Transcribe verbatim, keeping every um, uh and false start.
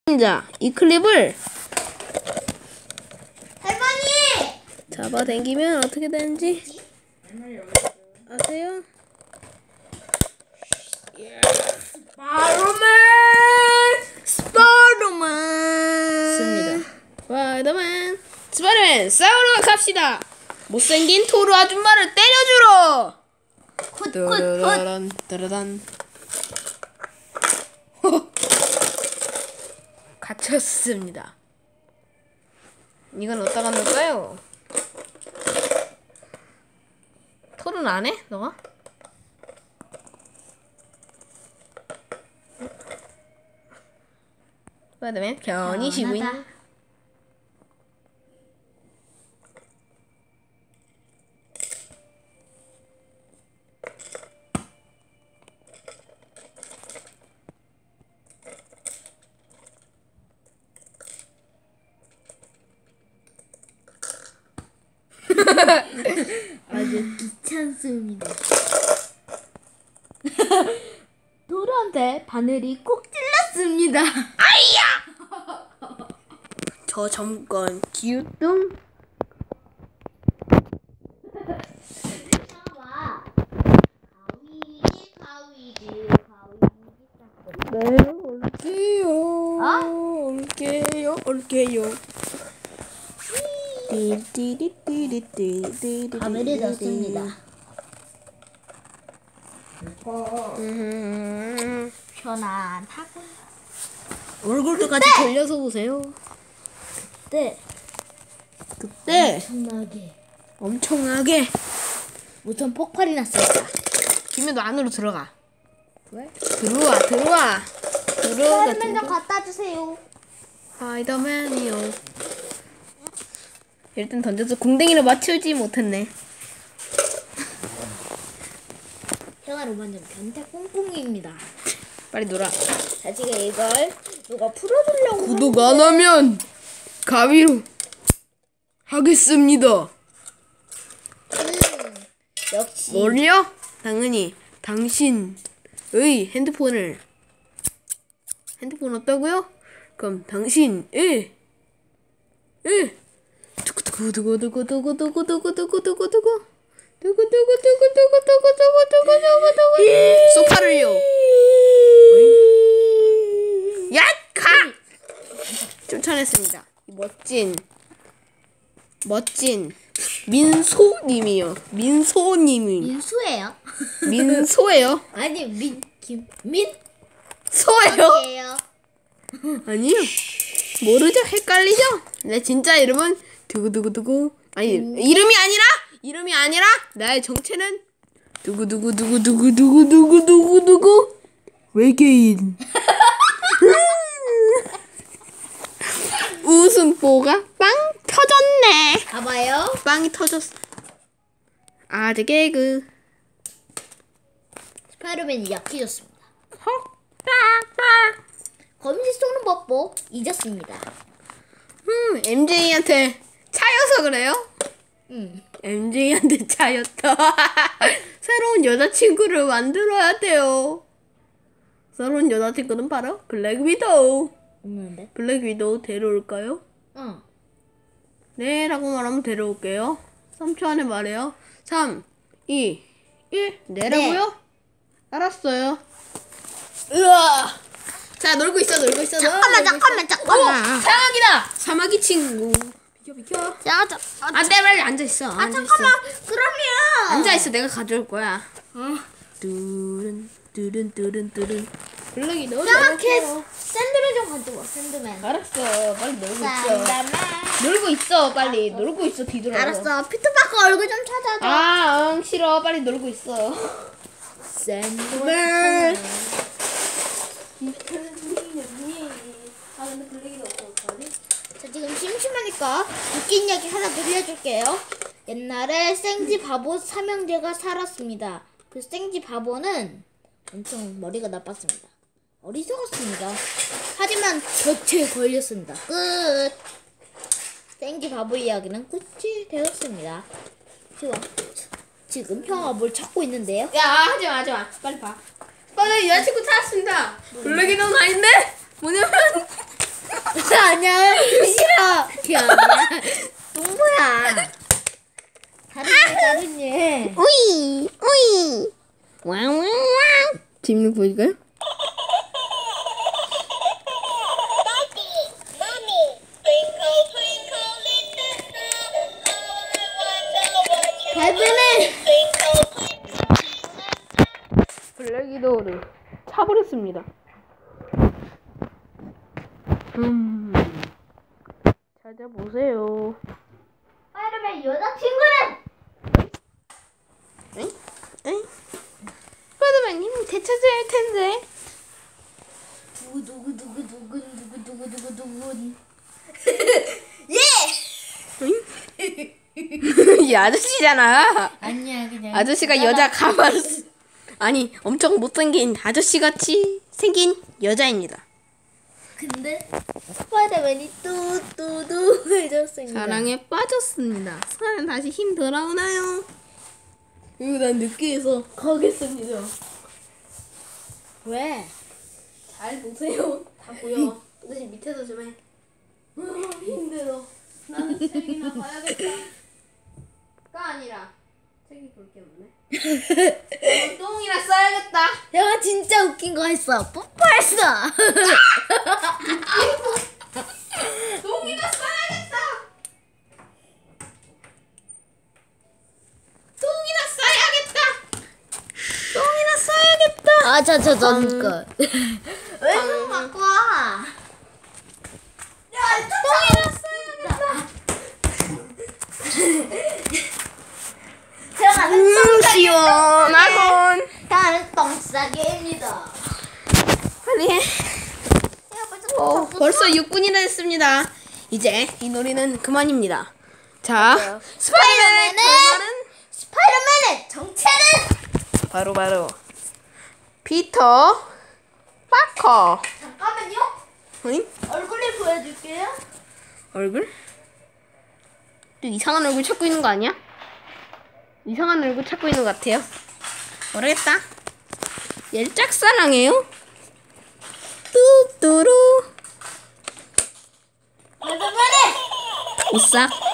자, 이 클립을 할머니! 잡아당기면 어떻게 되는지 아세요? 스파이더맨! 스파이더맨 씁니다. 스파이더맨 스파이더맨 싸우러 갑시다. 못생긴 토르 아줌마를 때려주러. 따라란 따라란 갇혔습니다. 이건 어디다가 넣을까요? 토르는 안 해? 너가? 스파이더맨 편히 쉬고 있는. 아주 귀찮습니다. 토르한테 바늘이 꼭 찔렸습니다. 저 점건 기우뚱. 봐봐. 가위지, 가위지, 가위지. 네, 올게요. 어? 올게요, 올게요. 띠띠띠띠띠띠띠. 바늘을 넣습니다. 음, 편안하고. 얼굴도 같이 돌려서 보세요. 네. 그때 엄청나게. 엄청나게 우선 폭발이 났습니다. 김에도 안으로 들어가. 왜? 들어와, 들어와. 들어가, 스파이더맨 좀 들어가. 갖다 주세요. 스파이더맨이요. 일단 던져서 궁뎅이를 맞추지 못했네. 평화로 만든 변태 꽁꽁이입니다. 빨리 놀아. 자, 지금 이걸 누가 풀어주려고. 구독 안 하면 가위로 하겠습니다. 음, 역시. 뭘요? 당연히 당신의 핸드폰을 핸드폰 없다고요? 그럼 당신의 에 두구두구두구두구두구두구두구두구두구 두구두구두구두구두구두구두구두구 소파를요. 야, 가! 쫓아냈습니다. 멋진 멋진 민소님이요. 민소님이 민수예요? 민소예요? 아니 민 김 민 소예요? 소예요. 아니요. 모르죠? 헷갈리죠? 내 진짜 이름은 두구두구두구. 아니 이름이 아니라 이름이 아니라 나의 정체는 두구두구두구두구두구두구두구두구 외계인. 웃음보가 빵 터졌네. 봐봐요. 빵이 터졌어. 아재 개그. 스파이더맨이 약해졌습니다. 헉, 검지 쏘는 법도 잊었습니다. 음, 엠제이한테 차여서 그래요? 응. 엠제이한테 차였다. 새로운 여자친구를 만들어야 돼요. 새로운 여자친구는 바로 블랙 위도우. 없는데? 블랙 위도우 데려올까요? 응. 네 라고 말하면 데려올게요. 삼 초 안에 말해요. 삼, 이, 일 네라고요? 네. 알았어요. 으아. 자, 놀고 있어, 놀고 있어. 잠깐만, 놀고 잠깐만, 있어. 잠깐만. 어, 사막이다. 사마귀 친구. 비켜, 비켜. 자, 자, 아, 안 돼, 빨리 앉아 있어. 아 앉아 잠깐만. 있어. 그러면. 앉아 있어. 내가 가져올 거야. 어. 뚜른, 뚜른, 뚜른, 뚜른. 블랙이 너 이렇게 샌드맨 좀 가져와. 샌드맨. 알았어. 빨리 놀고 있어. 샌드맨. 놀고 있어. 빨리 놀고 있어. 뒤돌아. 알았어. 피터파커 얼굴 좀 찾아줘. 아, 응, 싫어. 빨리 놀고 있어. 샌드맨. 아, 근데 블랙이 없어. 어떡하지? 자, 지금 심심하니까 웃긴 이야기 하나 들려줄게요. 옛날에 생지 바보 삼형제가 살았습니다. 그 생지 바보는 엄청 머리가 나빴습니다. 어리석었습니다. 하지만 덫에 걸렸습니다. 끝. 생지 바보 이야기는 끝이 되었습니다. 지금 지금 형아 뭘 찾고 있는데요? 야, 하지마, 하지마. 빨리 봐. 빨리 여자친구 찾았습니다. 블랙이 넌 아닌데? 뭐냐면 아니야. 싫어. 야, 똥보야. 다른 애, 다른 애. 오이 오이 왕왕왕. 재밌는 거 보일까요? 발베네. 블랙이도를 차버렸습니다. 음, 찾아보세요. 스파이더맨 여자친구는? 응? 응? 스파이더맨님 되찾아야 할 텐데. 누구 누구 누구 누구 누구 누구 누구 누구. 응? 이 아저씨잖아. 아니야 그냥. 아저씨가 여자 가만. 아니 엄청 못생긴 아저씨 같이 생긴 여자입니다. 근데 스파이더맨이 뚜뚜뚜 해줬습니다. 사랑에 빠졌습니다. 사랑 다시 힘 돌아오나요? 이거 난 느끼해서 가겠습니다. 왜? 잘 보세요. 다 보여. 근데 밑에서 좀 해. 아, 힘들어. 나는 책이나 봐야겠다. 가 아니라 책이 볼 게 없네. 어, 똥이나 싸야겠다. 내가 진짜 웃긴 거 했어. 뽀뽀했어. 똥이나 싸야겠다. 똥이나 싸야겠다. 똥이나 싸야겠다. 아, 저, 저, 저, 거. 왜 똥 갖고 와? 야, 똥이나 싸야겠다. 태어나는 음, 시원하군. 태어나는 똥싸개입니다. 빨리 해. 야, 벌써 어, 똥 벌써 육 분이나 됐습니다. 이제 이 놀이는 그만입니다. 자, 맞아요. 스파이더맨의 결말은 스파이더맨의 정체는? 바로 바로 피터 파커. 잠깐만요. 응? 얼굴을 보여줄게요. 얼굴? 또 이상한 얼굴 찾고 있는 거 아니야? 이상한 얼굴 찾고 있는 것 같아요. 모르겠다. 얘를 짝사랑해요? 뚜뚜루. 스파이더맨의 오싹.